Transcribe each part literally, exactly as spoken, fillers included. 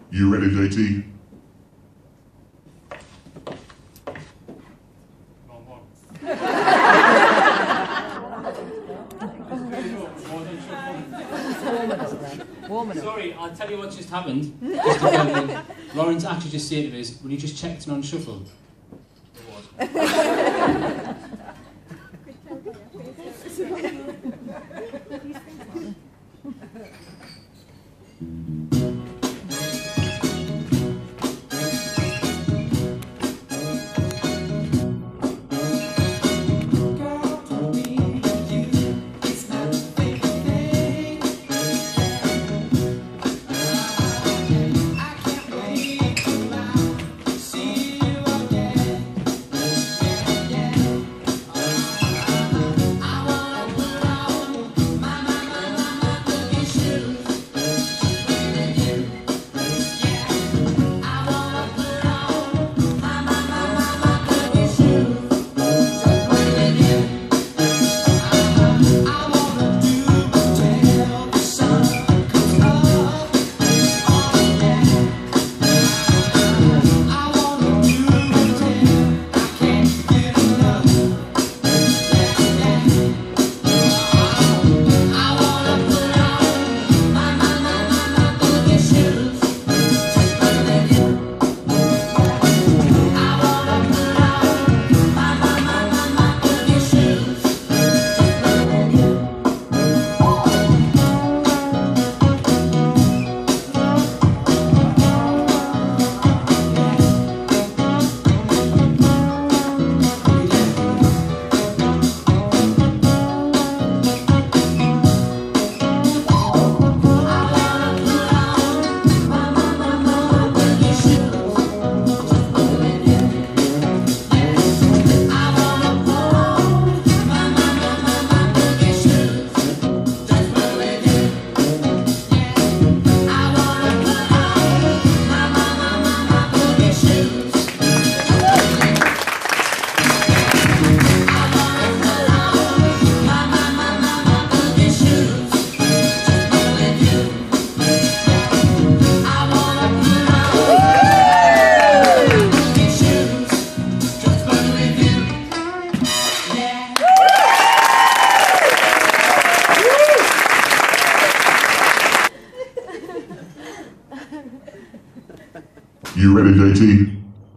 You ready, J T? Sorry, I'll tell you what just happened. Just to tell you, Lawrence actually just said to us, "Will you just check it on shuffle?" It was. You ready, J T?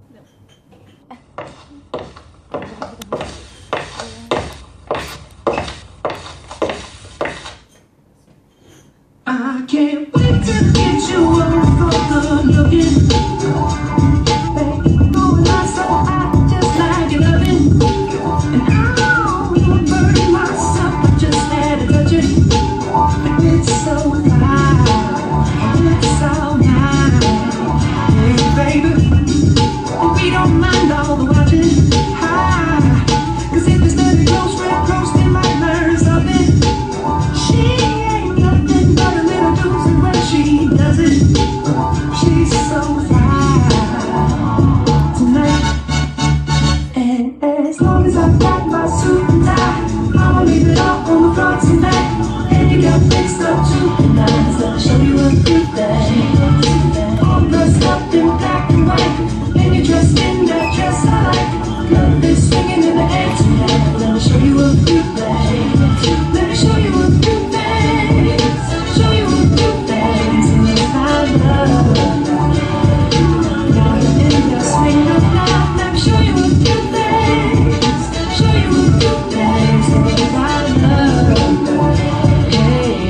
I can't wait to get you over the looking. Baby, going on so I just like you loving. And I don't burn myself, I just had to touch it. It's so fine, it's so nice. Hey baby, we don't mind all the watching. Hi, cause if it's steady close, real close, they might learn something. She ain't nothing but a little doozy when she does it. She's so fine tonight. And as long as I've got my suit and tie, I'ma leave it all on the floor tonight. And you got fixed up too, and I'm just gonna show you a good thing. All dressed up in black and white, and you're dressed in that dress I like. Love is swinging in the air tonight. Let me show you a good thing. Let me show you a good thing. Show you a good thing. Yes, I love. Now you're in your swing of love. Let me show you a good thing. Show you a good thing. Yes, I love. Hey,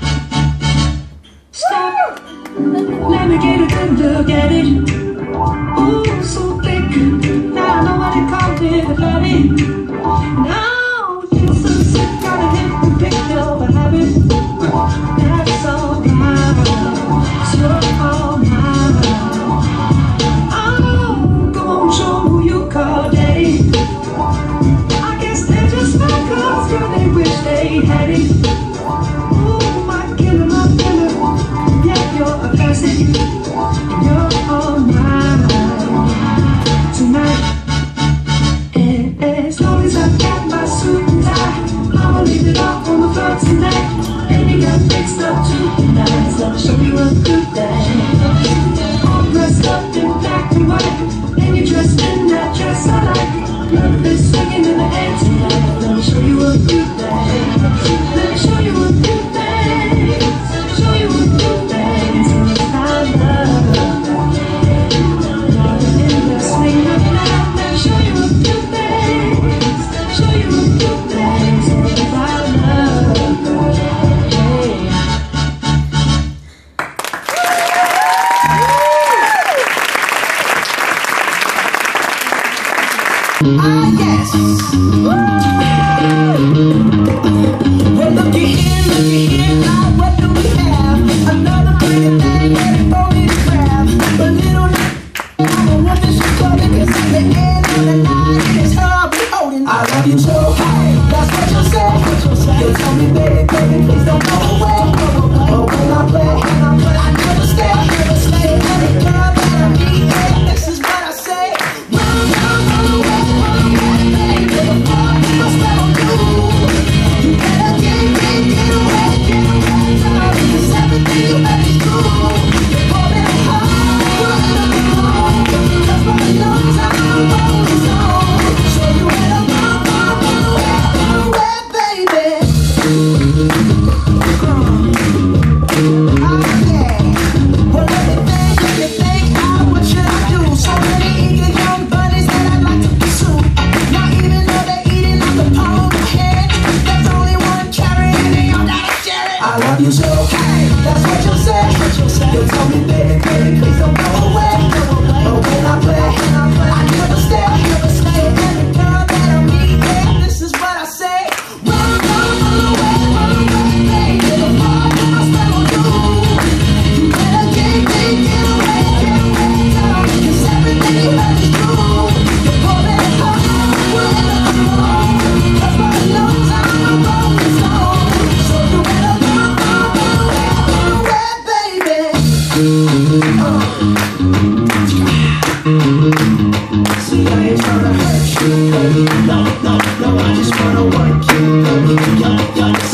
stop. Let me get a good look at it. Ooh, so thick. Now I know what they call it, the fatty. Now you're so sick, gotta hit the pick up a habit. That's all mine. So all mine. Oh, go on, show 'em who you call daddy. I guess they're just my girls, girl, they wish they had it. Ooh, my killer, my killer. Yeah, you're a classic. You're all mine tonight. And as long as I've got my suit and tie, I'ma leave it all on the floor tonight. And you got fixed up too nice. I'll show you a good thing. dressed in that dress I like. Love is swinging in the air tonight. Let me show you a few things. Let me show you a few things. Show you a few things about love. Now we're in the swing of love. Let me show you a few things. Show you a few things about love. Hey. Ah, yes. Well, looky here, looky here, now what do we have? Another pretty thing ready for me to grab. But little I'm a woman, she's calling, 'cause at the end of the night, it's her I'll be holding. I love you so, hey, that's what you say. You tell me, baby, baby, please don't go away. But when I play, I never stay, I never stay. Every girl that I meet, yeah, this is what I say. Run, run, run away, run away, baby. I spell on you. You better get, get, get away, get away. Cause everything you make is cool. Hold it hard, hold it hard. Cause for a long time I'm always on. So you better run, run, run away, run away, baby. Oh yeah. Well, let me think, let me think, ah, what should I do? So many eager young bunnies that I'd like to pursue. Not even though they're eating out the palm of my hand. There's only one carrot and they all gotta share it. I love you so, hey, that's what you say. You tell me, baby, baby, please don't go away. But when I play, I never stay, I never stay. Every girl that I meet, yeah, this is what I say. Run, run, run away, run away, baby. The more that I spell on you, you better get, get, get away, get away, girl. 'Cause everything you heard is true. You're pulling it hard, pulling it hard. 'Cause for a long time I'm always on. So you better run, run, run away, run away, baby. Uh. See, I ain't tryna hurt you, baby. No, no, no, I just wanna work you, baby. Yo, yo,